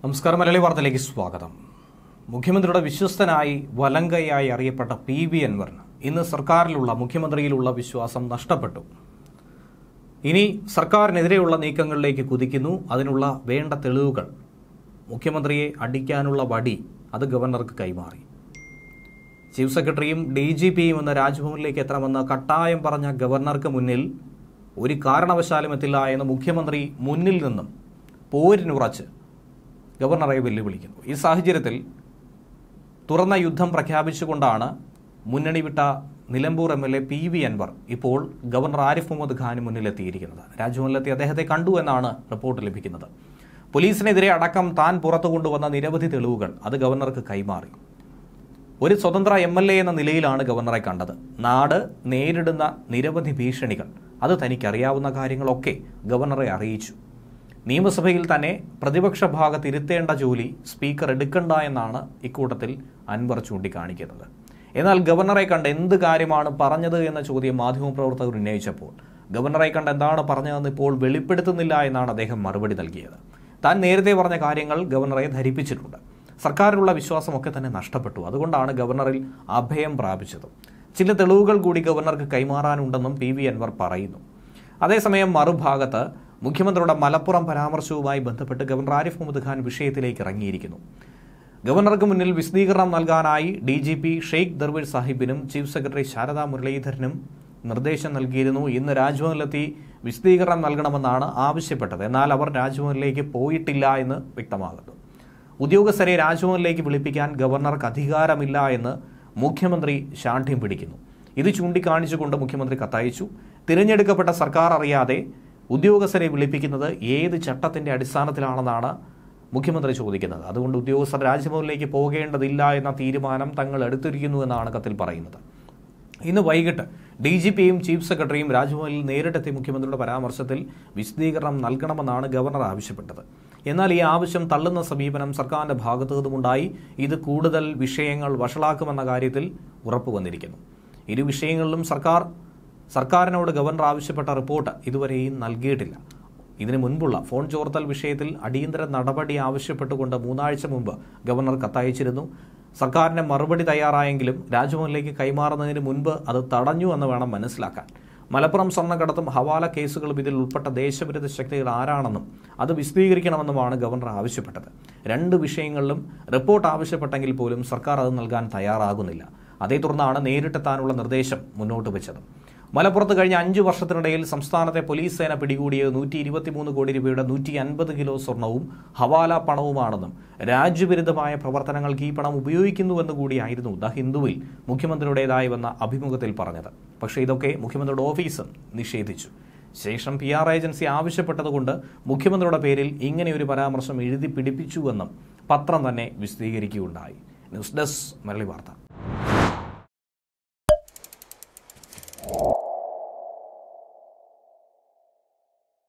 നമസ്കാരം. മലയാളി വാർത്തയിലേക്ക് സ്വാഗതം. മുഖ്യമന്ത്രിയുടെ വിശ്വസ്തനായി വലങ്കയായി അറിയപ്പെട്ട PV അൻവറിന് ഇന്ന് സർക്കാരിലുള്ള മുഖ്യമന്ത്രിയിലുള്ള വിശ്വാസം നഷ്ടപ്പെട്ടു. ഇനി സർക്കാരിനെതിരെയുള്ള നീക്കങ്ങളിലേക്ക് കുതിക്കുന്നു. അതിനുള്ള വേണ്ട തെളിവുകൾ മുഖ്യമന്ത്രിയെ അടിക്കാനുള്ള വടി അത് ഗവർണർക്ക് കൈമാറി. ചീഫ് സെക്രട്ടറിയും DGPയും എന്ന രാജ്ഭവനിലേക്ക് എത്തണമെന്ന് കട്ടായം പറഞ്ഞ ഗവർണർക്ക് മുന്നിൽ ഒരു കാരണവശാലും എത്തില്ല എന്ന് മുഖ്യമന്ത്രി മുന്നിൽ നിന്നും പോരിനുറച്ച് ഗവർണറെ വെല്ലുവിളിക്കുന്നു. ഈ സാഹചര്യത്തിൽ തുറന്ന യുദ്ധം പ്രഖ്യാപിച്ചുകൊണ്ടാണ് മുന്നണി വിട്ട നിലമ്പൂർ MLA PV അൻവർ ഇപ്പോൾ ഗവർണർ ആരിഫ് മുഹമ്മദ് ഖാന് മുന്നിലെത്തിയിരിക്കുന്നത്. രാജ്ഭവനിലെത്തി അദ്ദേഹത്തെ കണ്ടു എന്നാണ് റിപ്പോർട്ട് ലഭിക്കുന്നത്. പോലീസിനെതിരെ അടക്കം താൻ പുറത്തു കൊണ്ടുവന്ന നിരവധി തെളിവുകൾ അത് ഗവർണർക്ക് കൈമാറി. ഒരു സ്വതന്ത്ര MLA എന്ന നിലയിലാണ് ഗവർണറെ കണ്ടത്. നാട് നേരിടുന്ന നിരവധി ഭീഷണികൾ അത് തനിക്കറിയാവുന്ന കാര്യങ്ങളൊക്കെ ഗവർണറെ അറിയിച്ചു. നിയമസഭയിൽ തന്നെ പ്രതിപക്ഷ ഭാഗത്ത് ഇരുത്തേണ്ട ജോലി സ്പീക്കർ എടുക്കണ്ട എന്നാണ് ഇക്കൂട്ടത്തിൽ അൻവർ ചൂണ്ടിക്കാണിക്കുന്നത്. എന്നാൽ ഗവർണറെ കണ്ട് എന്ത് കാര്യമാണ് പറഞ്ഞത് എന്ന ചോദ്യം മാധ്യമപ്രവർത്തകർ ഉന്നയിച്ചപ്പോൾ ഗവർണറെ കണ്ട് എന്താണ് പറഞ്ഞതെന്ന് ഇപ്പോൾ വെളിപ്പെടുത്തുന്നില്ല എന്നാണ് അദ്ദേഹം മറുപടി നൽകിയത്. താൻ നേരത്തെ പറഞ്ഞ കാര്യങ്ങൾ ഗവർണറെ ധരിപ്പിച്ചിട്ടുണ്ട്. സർക്കാരിലുള്ള വിശ്വാസമൊക്കെ തന്നെ നഷ്ടപ്പെട്ടു. അതുകൊണ്ടാണ് ഗവർണറിൽ അഭയം പ്രാപിച്ചത്. ചില തെളിവുകൾ കൂടി ഗവർണർക്ക് കൈമാറാനുണ്ടെന്നും PV അൻവർ പറയുന്നു. അതേസമയം മറുഭാഗത്ത് മുഖ്യമന്ത്രിയുടെ മലപ്പുറം പരാമർശവുമായി ബന്ധപ്പെട്ട് ഗവർണർ ആരിഫ് മുഹമ്മദ് ഖാൻ വിഷയത്തിലേക്ക് ഇറങ്ങിയിരിക്കുന്നു. ഗവർണർക്ക് മുന്നിൽ വിശദീകരണം നൽകാനായി DGP ഷെയ്ഖ് ദർവേഷ് സാഹിബിനും ചീഫ് സെക്രട്ടറി ശാരദാ മുരളീധരനും നിർദ്ദേശം നൽകിയിരുന്നു. ഇന്ന് രാജ്ഭവനിലെത്തി വിശദീകരണം നൽകണമെന്നാണ് ആവശ്യപ്പെട്ടത്. എന്നാൽ അവർ രാജ്ഭവനിലേക്ക് പോയിട്ടില്ല എന്ന് വ്യക്തമാകുന്നു. ഉദ്യോഗസ്ഥരെ രാജ്ഭവനിലേക്ക് വിളിപ്പിക്കാൻ ഗവർണർക്ക് അധികാരമില്ല എന്ന് മുഖ്യമന്ത്രി ശാഠ്യം പിടിക്കുന്നു. ഇത് ചൂണ്ടിക്കാണിച്ചുകൊണ്ട് മുഖ്യമന്ത്രി കത്തയച്ചു. തിരഞ്ഞെടുക്കപ്പെട്ട സർക്കാർ അറിയാതെ ഉദ്യോഗസ്ഥരെ വിളിപ്പിക്കുന്നത് ഏത് ചട്ടത്തിന്റെ അടിസ്ഥാനത്തിലാണെന്നാണ് മുഖ്യമന്ത്രി ചോദിക്കുന്നത്. അതുകൊണ്ട് ഉദ്യോഗസ്ഥർ രാജ്ഭവനിലേക്ക് പോകേണ്ടതില്ല എന്ന തീരുമാനം തങ്ങൾ എടുത്തിരിക്കുന്നു എന്നാണ് കത്തിൽ പറയുന്നത്. ഇന്ന് വൈകിട്ട് DGPയും ചീഫ് സെക്രട്ടറിയും രാജ്ഭവനിൽ നേരിട്ടെത്തി മുഖ്യമന്ത്രിയുടെ പരാമർശത്തിൽ വിശദീകരണം നൽകണമെന്നാണ് ഗവർണർ ആവശ്യപ്പെട്ടത്. എന്നാൽ ഈ ആവശ്യം തള്ളുന്ന സമീപനം സർക്കാരിന്റെ ഭാഗത്തു നിന്നുമുണ്ടായി. ഇത് കൂടുതൽ വിഷയങ്ങൾ വഷളാക്കുമെന്ന കാര്യത്തിൽ ഉറപ്പു വന്നിരിക്കുന്നു. ഇരു വിഷയങ്ങളിലും സർക്കാരിനോട് ഗവർണർ ആവശ്യപ്പെട്ട റിപ്പോർട്ട് ഇതുവരെയും നൽകിയിട്ടില്ല. ഇതിനു മുൻപുള്ള ഫോൺ ചോർത്തൽ വിഷയത്തിൽ അടിയന്തര നടപടി ആവശ്യപ്പെട്ടുകൊണ്ട് 3 ആഴ്ച മുമ്പ് ഗവർണർ കത്തയച്ചിരുന്നു. സർക്കാരിന്റെ മറുപടി തയ്യാറായെങ്കിലും രാജ്ഭവനിലേക്ക് കൈമാറുന്നതിന് മുൻപ് അത് തടഞ്ഞു എന്ന് വേണം മനസ്സിലാക്കാൻ. മലപ്പുറം സ്വർണ്ണക്കടത്തും ഹവാല കേസുകളും ഇതിൽ ഉൾപ്പെട്ട ദേശവിരുദ്ധ ശക്തികൾ ആരാണെന്നും അത് വിശദീകരിക്കണമെന്നുമാണ് ഗവർണർ ആവശ്യപ്പെട്ടത്. 2 വിഷയങ്ങളിലും റിപ്പോർട്ട് ആവശ്യപ്പെട്ടെങ്കിൽ പോലും സർക്കാർ അത് നൽകാൻ തയ്യാറാകുന്നില്ല. അതേ തുടർന്നാണ് നേരിട്ടെത്താനുള്ള നിർദ്ദേശം മുന്നോട്ട് വെച്ചത്. മലപ്പുറത്ത് കഴിഞ്ഞ 5 വർഷത്തിനിടയിൽ സംസ്ഥാനത്തെ പോലീസ് സേന പിടികൂടിയത് 123 കോടി രൂപയുടെ 150 കിലോ സ്വർണവും ഹവാല പണവുമാണെന്നും രാജ്യവിരുദ്ധമായ പ്രവർത്തനങ്ങൾക്ക് ഈ പണം ഉപയോഗിക്കുന്നുവെന്ന് കൂടിയായിരുന്നു ദ ഹിന്ദുവിൽ മുഖ്യമന്ത്രിയുടേതായി വന്ന അഭിമുഖത്തിൽ പറഞ്ഞത്. പക്ഷേ ഇതൊക്കെ മുഖ്യമന്ത്രിയുടെ ഓഫീസും നിഷേധിച്ചു. ശേഷം PR ഏജൻസി ആവശ്യപ്പെട്ടതുകൊണ്ട് മുഖ്യമന്ത്രിയുടെ പേരിൽ ഇങ്ങനെയൊരു പരാമർശം എഴുതി പിടിപ്പിച്ചുവെന്നും പത്രം തന്നെ വിശദീകരിക്കുകയുണ്ടായി. ന്യൂസ് ഡെസ്ക് മലയാളി വാർത്ത.